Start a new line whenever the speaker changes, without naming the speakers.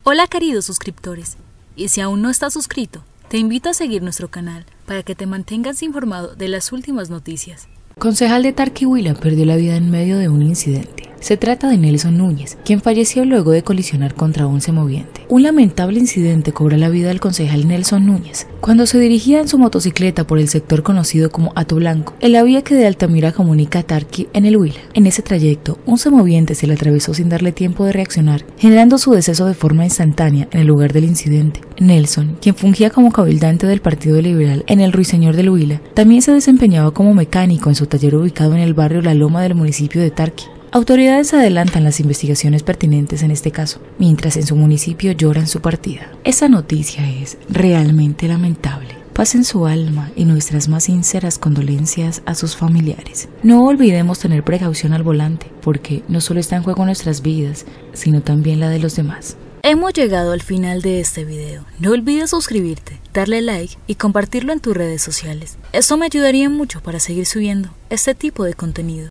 Hola queridos suscriptores, y si aún no estás suscrito, te invito a seguir nuestro canal para que te mantengas informado de las últimas noticias.
Concejal de Tarquihuila perdió la vida en medio de un incidente. Se trata de Nelson Núñez, quien falleció luego de colisionar contra un semoviente. Un lamentable incidente cobró la vida del concejal Nelson Núñez cuando se dirigía en su motocicleta por el sector conocido como Hato Blanco, en la vía que de Altamira comunica a Tarqui en el Huila. En ese trayecto, un semoviente se le atravesó sin darle tiempo de reaccionar, generando su deceso de forma instantánea en el lugar del incidente. Nelson, quien fungía como cabildante del Partido Liberal en el Ruiseñor del Huila, también se desempeñaba como mecánico en su taller ubicado en el barrio La Loma del municipio de Tarqui. Autoridades adelantan las investigaciones pertinentes en este caso, mientras en su municipio lloran su partida. Esta noticia es realmente lamentable. Paz en su alma y nuestras más sinceras condolencias a sus familiares. No olvidemos tener precaución al volante, porque no solo está en juego nuestras vidas, sino también la de los demás.
Hemos llegado al final de este video. No olvides suscribirte, darle like y compartirlo en tus redes sociales. Esto me ayudaría mucho para seguir subiendo este tipo de contenido.